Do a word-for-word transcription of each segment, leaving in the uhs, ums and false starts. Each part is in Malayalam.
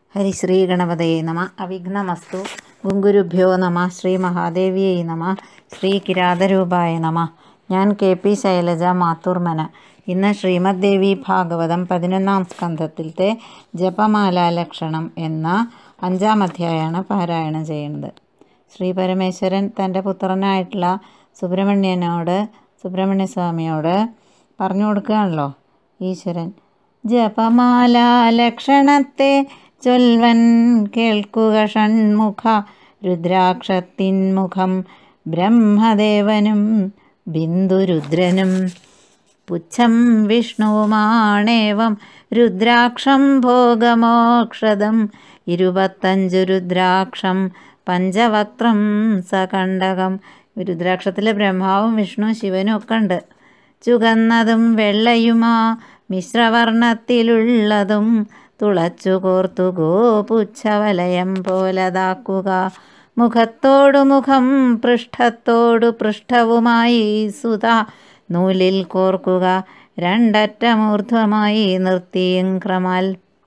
ഹരിശ്രീ ഗണപതയെ നമ. അവിഘ്നമസ്തു. ഗുങ്കുരുഭ്യോ നമ. ശ്രീ മഹാദേവിയെ നമ. ശ്രീ കിരാതരൂപായ നമ. ഞാൻ കെ പി ശൈലജ, മാത്തൂർമന. ഇന്ന് ശ്രീമദ് ദേവി ഭാഗവതം പതിനൊന്നാം സ്കന്ധത്തിലത്തെ ജപമാലാലക്ഷണം എന്ന അഞ്ചാം അധ്യായമാണ് പാരായണം ചെയ്യുന്നത്. ശ്രീ പരമേശ്വരൻ തൻ്റെ പുത്രനായിട്ടുള്ള സുബ്രഹ്മണ്യനോട് സുബ്രഹ്മണ്യസ്വാമിയോട് പറഞ്ഞു കൊടുക്കുകയാണല്ലോ ഈശ്വരൻ. ജപമാലാലക്ഷണത്തെ ചൊൽവൻ കേൾക്കുക ഷൺമുഖ, രുദ്രാക്ഷത്തിൻമുഖം ബ്രഹ്മദേവനും ബിന്ദുരുദ്രനും പുച്ഛം വിഷ്ണുവുമാണേവം രുദ്രാക്ഷം ഭോഗമോക്ഷദം, ഇരുപത്തഞ്ചു രുദ്രാക്ഷം പഞ്ചവക്ത്രം സകണ്ടകം. രുദ്രാക്ഷത്തിൽ ബ്രഹ്മാവും വിഷ്ണു ശിവനും ഒക്കെ ഉണ്ട്. ചുകന്നതും വെള്ളയുമാ മിശ്രവർണ്ണത്തിലുള്ളതും തുളച്ചു കോർത്തു ഗോപുച്ഛവലയം പോലതാക്കുക. മുഖത്തോടു മുഖം പൃഷ്ഠത്തോടു പൃഷ്ഠവുമായി സുത നൂലിൽ കോർക്കുക. രണ്ടറ്റമൂർധ്വമായി നിർത്തിയും ക്രമാൽ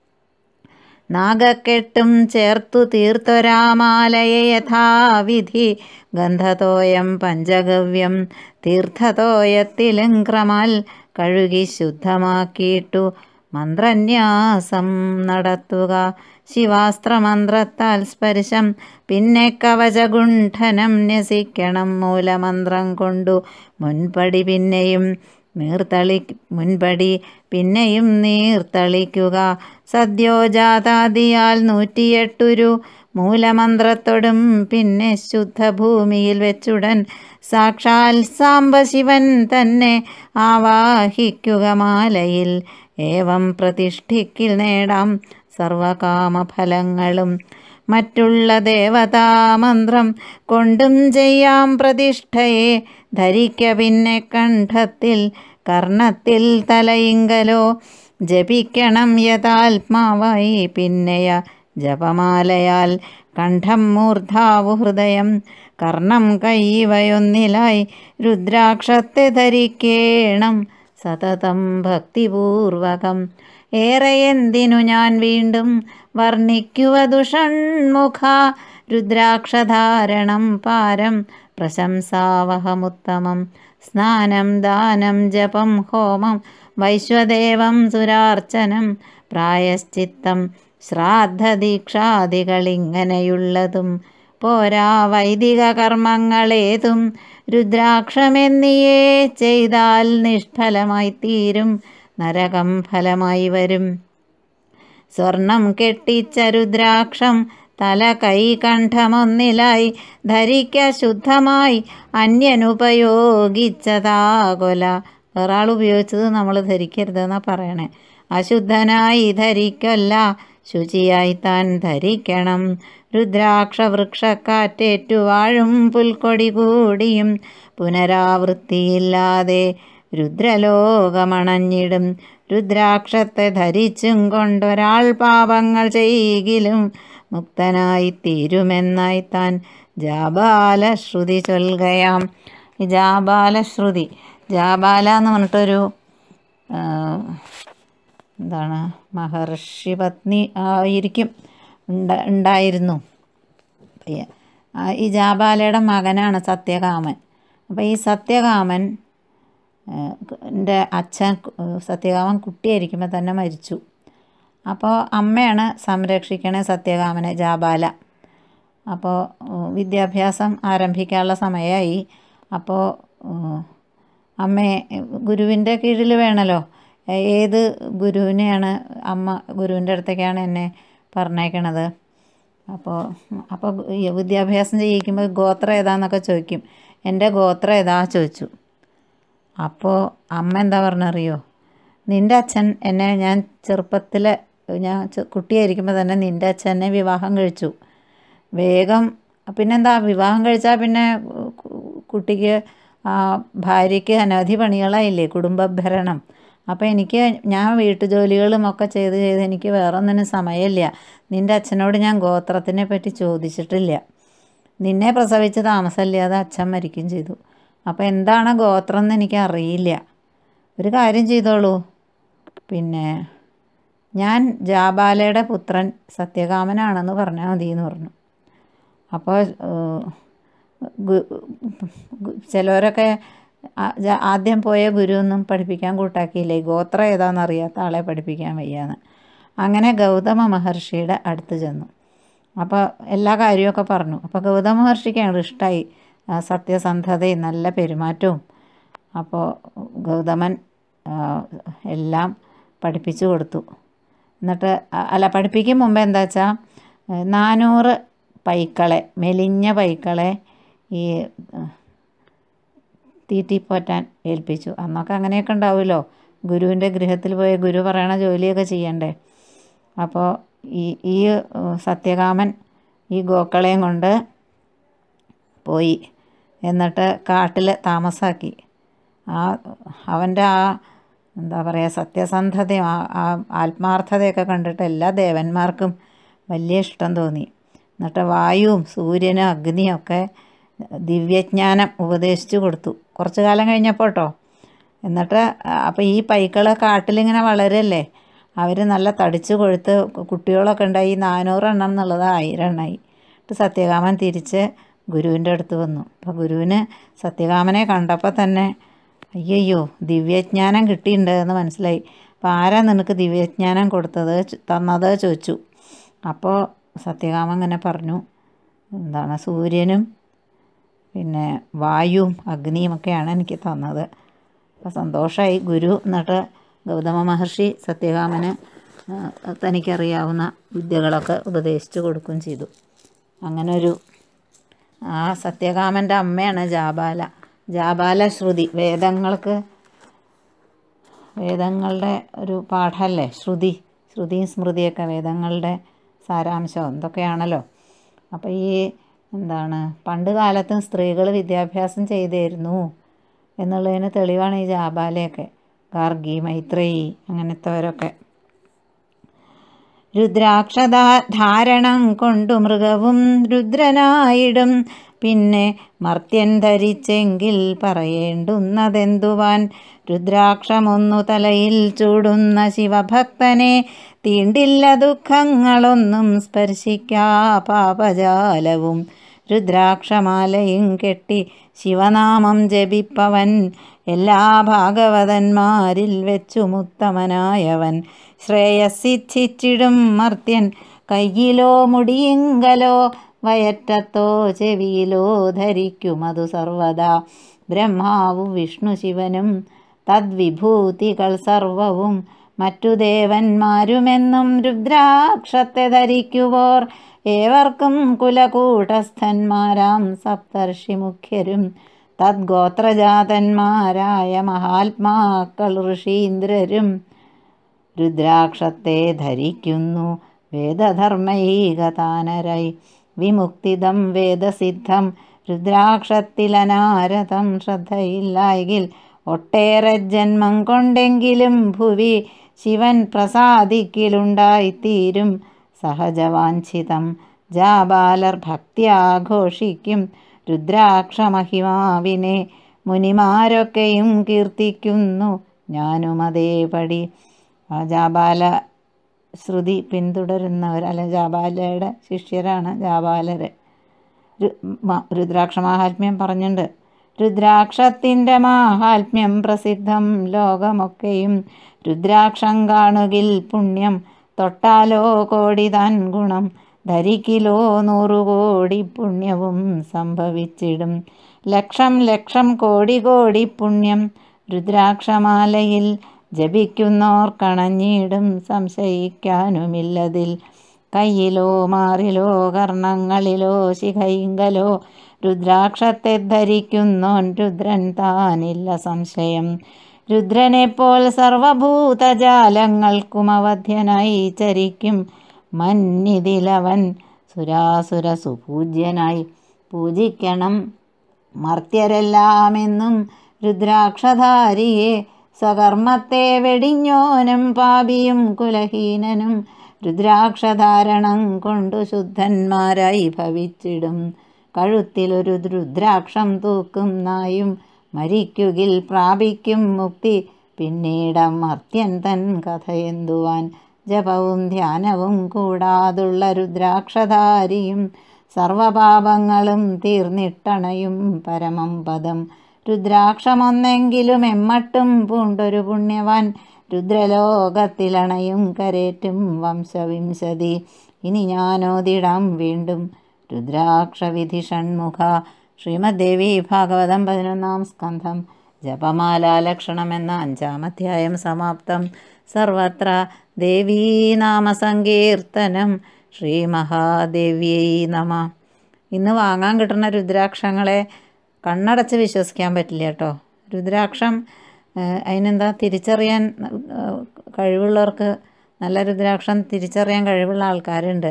നാഗക്കെട്ടും ചേർത്തു തീർത്തൊരാമാലയെ യഥാവിധി ഗന്ധതോയം പഞ്ചഗവ്യം തീർത്ഥതോയത്തിലും ക്രമാൽ കഴുകി ശുദ്ധമാക്കിയിട്ടു മന്ത്രന്യാസം നടത്തുക. ശിവാസ്ത്രമന്ത്രത്താൽ സ്പർശം പിന്നെ കവചഗുണ്ഠനം ന്യസിക്കണം. മൂലമന്ത്രം കൊണ്ടു മുൻപടി പിന്നെയും നീർത്തളി മുൻപടി പിന്നെയും നീർത്തളിക്കുക. സദ്യോജാതാദിയാൽ നൂറ്റിയെട്ടുരു മൂലമന്ത്രത്തോടും പിന്നെ ശുദ്ധഭൂമിയിൽ വെച്ചുടൻ സാക്ഷാൽ സാംബശിവൻ തന്നെ ആവാഹിക്കുക മാലയിൽ. ഏവം പ്രതിഷ്ഠിക്കിൽ നേടാം സർവകാമഫലങ്ങളും. മറ്റുള്ള ദേവതാമന്ത്രം കൊണ്ടും ചെയ്യാം പ്രതിഷ്ഠയെ. ധരിക്ക പിന്നെ കണ്ഠത്തിൽ കർണത്തിൽ തലയിങ്കലോ. ജപിക്കണം യഥാത്മാവായി പിന്നെയ ജപമാലയാൽ. കണ്ഠം മൂർധാവു ഹൃദയം കർണം കൈവയൊന്നിലായി. രുദ്രാക്ഷത്തെ ധരിക്കേണം സതതം ഭക്തിപൂർവകം. ഏറെ എന്തിനു ഞാൻ വീണ്ടും വർണ്ണിക്കുവതു ഷൺമുഖ. രുദ്രാക്ഷധാരണം പാരം പ്രശംസാവഹമുത്തമം. സ്നാനം ദാനം ജപം ഹോമം വൈശ്വദേവം സുരാർച്ചനം പ്രായശ്ചിത്തം ശ്രാദ്ധദീക്ഷാദികളിങ്ങനെയുള്ളതും പോരാ വൈദിക കർമ്മങ്ങളേതും. രുദ്രാക്ഷമെന്നിയേ ചെയ്താൽ നിഷ്ഫലമായി തീരും, നരകം ഫലമായി വരും. സ്വർണം കെട്ടിച്ച രുദ്രാക്ഷം തല കൈ കണ്ഠമൊന്നിലായി ധരിക്ക ശുദ്ധമായി. അന്യനുപയോഗിച്ചതാകൊല. ഒരാൾ ഉപയോഗിച്ചത് നമ്മൾ ധരിക്കരുതെന്നാണ് പറയണേ. അശുദ്ധനായി ധരിക്കല്ല, ശുചിയായി താൻ ധരിക്കണം. രുദ്രാക്ഷ വൃക്ഷക്കാറ്റേറ്റു വാഴും പുൽക്കൊടി കൂടിയും പുനരാവൃത്തിയില്ലാതെ രുദ്രലോകമണഞ്ഞിടും. രുദ്രാക്ഷത്തെ ധരിച്ചും കൊണ്ടൊരാൾ പാപങ്ങൾ ചെയ്യിലും മുക്തനായി തീരുമെന്നായി താൻ ജാബാലശ്രുതി ചൊൽകയാം. ഈ ജാബാലശ്രുതി, ജാബാല എന്ന് പറഞ്ഞിട്ടൊരു എന്താണ് മഹർഷി പത്നി ആയിരിക്കും ഉണ്ട ഉണ്ടായിരുന്നു ഈ ജാബാലയുടെ മകനാണ് സത്യകാമൻ. അപ്പോൾ ഈ സത്യകാമൻ എൻ്റെ അച്ഛൻ സത്യകാമൻ കുട്ടിയായിരിക്കുമ്പോൾ തന്നെ മരിച്ചു. അപ്പോൾ അമ്മയാണ് സംരക്ഷിക്കണേ സത്യകാമനെ, ജാബാല. അപ്പോൾ വിദ്യാഭ്യാസം ആരംഭിക്കാനുള്ള സമയമായി. അപ്പോൾ അമ്മയെ ഗുരുവിൻ്റെ കീഴിൽ വേണമല്ലോ. ഏത് ഗുരുവിനെയാണ് അമ്മ ഗുരുവിൻ്റെ അടുത്തേക്കാണ് എന്നെ പറഞ്ഞേക്കണത്. അപ്പോൾ അപ്പോൾ വിദ്യാഭ്യാസം ചെയ്യിക്കുമ്പോൾ ഗോത്രം ഏതാന്നൊക്കെ ചോദിക്കും. എൻ്റെ ഗോത്രം ഏതാ ചോദിച്ചു. അപ്പോൾ അമ്മ എന്താ പറഞ്ഞറിയോ? നിൻ്റെ അച്ഛൻ എന്നെ, ഞാൻ ചെറുപ്പത്തിൽ ഞാൻ കുട്ടിയായിരിക്കുമ്പോൾ തന്നെ നിൻ്റെ അച്ഛൻ എന്നെ വിവാഹം കഴിച്ചു. വേഗം പിന്നെന്താ, വിവാഹം കഴിച്ചാൽ പിന്നെ കുട്ടിക്ക് ഭാര്യയ്ക്ക് അനവധി പണികളായില്ലേ, കുടുംബഭരണം. അപ്പോൾ എനിക്ക് ഞാൻ വീട്ടുജോലികളും ഒക്കെ ചെയ്ത് ചെയ്ത് എനിക്ക് വേറെ ഒന്നിനും സമയമില്ല. നിൻ്റെ അച്ഛനോട് ഞാൻ ഗോത്രത്തിനെ പറ്റി ചോദിച്ചിട്ടില്ല. നിന്നെ പ്രസവിച്ച് താമസമില്ലാതെ അച്ഛൻ മരിക്കുകയും ചെയ്തു. അപ്പോൾ എന്താണ് ഗോത്രം എന്ന് എനിക്ക് അറിയില്ല. ഒരു കാര്യം ചെയ്തോളൂ, പിന്നെ ഞാൻ ജാബാലയുടെ പുത്രൻ സത്യകാമനാണെന്ന് പറഞ്ഞാൽ മതി എന്ന് പറഞ്ഞു. അപ്പോൾ ചിലവരൊക്കെ ആദ്യം പോയ ഗുരു ഒന്നും പഠിപ്പിക്കാൻ കൂട്ടാക്കിയില്ലേ, ഗോത്രം ഏതാണെന്നറിയാത്ത ആളെ പഠിപ്പിക്കാൻ വയ്യാന്ന്. അങ്ങനെ ഗൗതമ മഹർഷിയുടെ അടുത്ത് ചെന്നു. അപ്പോൾ എല്ലാ കാര്യമൊക്കെ പറഞ്ഞു. അപ്പോൾ ഗൗതമ മഹർഷിക്കാണ് ഇഷ്ടമായി സത്യസന്ധതയും നല്ല പെരുമാറ്റവും. അപ്പോൾ ഗൗതമൻ എല്ലാം പഠിപ്പിച്ചു കൊടുത്തു. എന്നിട്ട് അല്ല പഠിപ്പിക്കും മുമ്പ് എന്താ വെച്ചാൽ നാനൂറ് പൈക്കളെ, മെലിഞ്ഞ പൈക്കളെ ഈ തീറ്റിപ്പോറ്റാൻ ഏൽപ്പിച്ചു. അന്നൊക്കെ അങ്ങനെയൊക്കെ ഉണ്ടാവുമല്ലോ, ഗുരുവിൻ്റെ ഗൃഹത്തിൽ പോയ ഗുരു പറയണ ജോലിയൊക്കെ ചെയ്യണ്ടേ. അപ്പോൾ ഈ ഈ സത്യകാമൻ ഈ ഗോക്കളെയും കൊണ്ട് പോയി. എന്നിട്ട് കാട്ടിൽ താമസാക്കി. ആ അവൻ്റെ ആ എന്താ പറയുക സത്യസന്ധതയും ആ ആത്മാർത്ഥതയൊക്കെ കണ്ടിട്ട് എല്ലാ ദേവന്മാർക്കും വലിയ ഇഷ്ടം തോന്നി. എന്നിട്ട് വായുവും സൂര്യനും അഗ്നിയും ഒക്കെ ദിവ്യജ്ഞാനം ഉപദേശിച്ചു കൊടുത്തു. കുറച്ച് കാലം കഴിഞ്ഞപ്പോൾ കേട്ടോ. എന്നിട്ട് അപ്പോൾ ഈ പൈക്കൾ കാട്ടിലിങ്ങനെ വളരല്ലേ, അവർ നല്ല തടിച്ച് കൊഴുത്ത് കുട്ടികളൊക്കെ ഉണ്ടായി. നാനൂറ് എണ്ണം എന്നുള്ളത് ആയിരം എണ്ണമായി. എന്നിട്ട് സത്യകാമൻ തിരിച്ച് ഗുരുവിൻ്റെ അടുത്ത് വന്നു. അപ്പോൾ ഗുരുവിന് സത്യകാമനെ കണ്ടപ്പോൾ തന്നെ അയ്യോ ദിവ്യജ്ഞാനം കിട്ടിയിട്ടുണ്ട് എന്ന് മനസ്സിലായി. അപ്പോൾ ആരാ നിനക്ക് ദിവ്യജ്ഞാനം കൊടുത്തത് തന്നത് ചോദിച്ചു. അപ്പോൾ സത്യകാമൻ ഇങ്ങനെ പറഞ്ഞു, എന്താണ് സൂര്യനും പിന്നെ വായുവും അഗ്നിയും ഒക്കെയാണ് എനിക്ക് തന്നത്. അപ്പോൾ സന്തോഷമായി ഗുരു. എന്നിട്ട് ഗൗതമ മഹർഷി സത്യകാമന് തനിക്കറിയാവുന്ന വിദ്യകളൊക്കെ ഉപദേശിച്ചു കൊടുക്കുകയും ചെയ്തു. അങ്ങനെ ഒരു ആ സത്യകാമൻ്റെ അമ്മയാണ് ജാബാല. ജാബാല ശ്രുതി വേദങ്ങൾക്ക് വേദങ്ങളുടെ ഒരു പാഠമല്ലേ ശ്രുതി. ശ്രുതിയും സ്മൃതിയൊക്കെ വേദങ്ങളുടെ സാരാംശം എന്തൊക്കെയാണല്ലോ. അപ്പോൾ ഈ എന്താണ് പണ്ട് കാലത്തും സ്ത്രീകൾ വിദ്യാഭ്യാസം ചെയ്തിരുന്നു എന്നുള്ളതിന് തെളിവാണ് ഈ ജാബാലയൊക്കെ. ഗാർഗി, മൈത്രേയി അങ്ങനത്തെവരൊക്കെ. രുദ്രാക്ഷധാ ധാരണം കൊണ്ടു മൃഗവും രുദ്രനായിടും പിന്നെ മർത്യൻ ധരിച്ചെങ്കിൽ പറയേണ്ടുന്നതെന്തുവാൻ. രുദ്രാക്ഷമൊന്നു തലയിൽ ചൂടുന്ന ശിവഭക്തനെ തീണ്ടില്ല ദുഃഖങ്ങളൊന്നും സ്പർശിക്കാ പാപജാലവും. രുദ്രാക്ഷമാലയും കെട്ടി ശിവനാമം ജപിപ്പവൻ എല്ലാ ഭാഗവതന്മാരിൽ വെച്ചുമുത്തമനായവൻ. ശ്രേയസ്സിച്ഛിച്ചിടും മർത്യൻ കയ്യിലോ മുടിയിങ്കലോ വയറ്റത്തോ ചെവിയിലോ ധരിക്കുമതു സർവദാ. ബ്രഹ്മാവും വിഷ്ണു ശിവനും തദ്വിഭൂതികൾ സർവവും മറ്റു ദേവന്മാരുമെന്നും രുദ്രാക്ഷത്തെ ധരിക്കുവോർ ഏവർക്കും കുലകൂടസ്ഥന്മാരാം സപ്തർഷി മുഖ്യരും തദ്ഗോത്രജാതന്മാരായ മഹാത്മാക്കൾ ഋഷീന്ദ്രരും രുദ്രാക്ഷത്തെ ധരിക്കുന്നു വേദധർമ്മൈകതാനരായി. വിമുക്തിദം വേദസിദ്ധം രുദ്രാക്ഷത്തിലനാരതം ശ്രദ്ധയില്ലായെങ്കിൽ ഒട്ടേറെ ജന്മം കൊണ്ടെങ്കിലും ഭുവി ശിവൻ പ്രസാദിക്കിലുണ്ടായിത്തീരും. സഹജവാഞ്ചിതം ജാബാലർ ഭക്തിയാഘോഷിക്കും രുദ്രാക്ഷമഹിമാവിനെ മുനിമാരൊക്കെയും കീർത്തിക്കുന്നു ഞാനും അതേപടി. ആ ജാബാല ശ്രുതി പിന്തുടരുന്നവർ അല്ല ജാബാലയുടെ ശിഷ്യരാണ് ജാബാലര്. രുദ്രാക്ഷ മാഹാത്മ്യം പറഞ്ഞിട്ടുണ്ട്. രുദ്രാക്ഷത്തിൻ്റെ മാഹാത്മ്യം പ്രസിദ്ധം ലോകമൊക്കെയും. രുദ്രാക്ഷം കാണുകിൽ പുണ്യം തൊട്ടാലോ കോടി താൻ ഗുണം. ധരിക്കിലോ നൂറുകോടി പുണ്യവും സംഭവിച്ചിടും. ലക്ഷം ലക്ഷം കോടി കോടി പുണ്യം രുദ്രാക്ഷമാലയിൽ ജപിക്കുന്നോർ കണഞ്ഞിടും സംശയിക്കാനുമില്ലതിൽ. കയ്യിലോ മാറിലോ കർണങ്ങളിലോ ശിഖയിങ്കലോ രുദ്രാക്ഷത്തെ ധരിക്കുന്നോൻ രുദ്രൻ താനില്ല സംശയം. രുദ്രനെപ്പോൾ സർവഭൂതജാലങ്ങൾക്കും അവധ്യനായി ചരിക്കും മന്നിതിലവൻ സുരാസുര സുപൂജ്യനായി. പൂജിക്കണം മർത്യരെല്ലാമെന്നും രുദ്രാക്ഷധാരിയെ സ്വകർമ്മത്തെ വെടിഞ്ഞോനും പാപിയും കുലഹീനനും രുദ്രാക്ഷധാരണം കൊണ്ടു ശുദ്ധന്മാരായി ഭവിച്ചിടും. കഴുത്തിലൊരു രുദ്രാക്ഷം തൂക്കും നായും മരിക്കുകിൽ പ്രാപിക്കും മുക്തി പിന്നീടം മർത്യൻ തൻ കഥയെന്തുവാൻ. ജപവും ധ്യാനവും കൂടാതുള്ള രുദ്രാക്ഷധാരിയും സർവപാപങ്ങളും തീർന്നിട്ടണയും പരമം പദം. രുദ്രാക്ഷമൊന്നെങ്കിലും എമ്മട്ടും പൂണ്ടൊരു പുണ്യവാൻ രുദ്രലോകത്തിലണയും കരേറ്റും വംശവിംശതി. ഇനി ഞാനോതിടാം വീണ്ടും രുദ്രാക്ഷവിധി ഷൺമുഖ. ശ്രീമദ്ദേവി ഭാഗവതം പതിനൊന്നാം സ്കന്ധം ജപമാലാലക്ഷണം എന്ന അഞ്ചാമധ്യായം സമാപ്തം. സർവത്ര ദേവീനാമസങ്കീർത്തനം. ശ്രീ മഹാദേവ്യൈ നമ. ഇന്ന് വാങ്ങാൻ കിട്ടുന്ന രുദ്രാക്ഷങ്ങളെ കണ്ണടച്ച് വിശ്വസിക്കാൻ പറ്റില്ല കേട്ടോ. രുദ്രാക്ഷം അതിനെന്താ തിരിച്ചറിയാൻ കഴിവുള്ളവർക്ക്, നല്ല രുദ്രാക്ഷം തിരിച്ചറിയാൻ കഴിവുള്ള ആൾക്കാരുണ്ട്.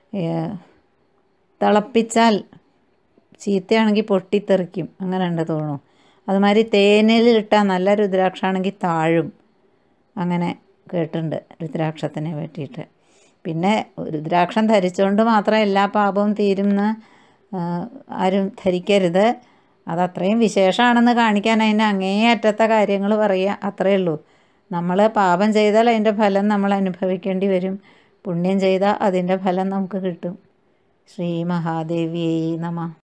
തിളപ്പിച്ചാൽ ചീത്തയാണെങ്കിൽ പൊട്ടിത്തെറിക്കും, അങ്ങനെ ഉണ്ട് തോന്നുന്നു. അതുമാതിരി തേനിലിട്ടാൽ നല്ല രുദ്രാക്ഷമാണെങ്കിൽ താഴും, അങ്ങനെ കേട്ടിട്ടുണ്ട് രുദ്രാക്ഷത്തിനെ പറ്റിയിട്ട്. പിന്നെ രുദ്രാക്ഷം ധരിച്ചുകൊണ്ട് മാത്രം എല്ലാ പാപവും തീരുമെന്ന് ആരും ധരിക്കരുത്. അതത്രയും വിശേഷമാണെന്ന് കാണിക്കാൻ അതിൻ്റെ അങ്ങേയറ്റത്തെ കാര്യങ്ങൾ പറയുക, അത്രയേ ഉള്ളൂ. നമ്മൾ പാപം ചെയ്താൽ അതിൻ്റെ ഫലം നമ്മൾ അനുഭവിക്കേണ്ടി വരും, പുണ്യം ചെയ്താൽ അതിൻ്റെ ഫലം നമുക്ക് കിട്ടും. ശ്രീ മഹാദേവിയൈ നമഃ.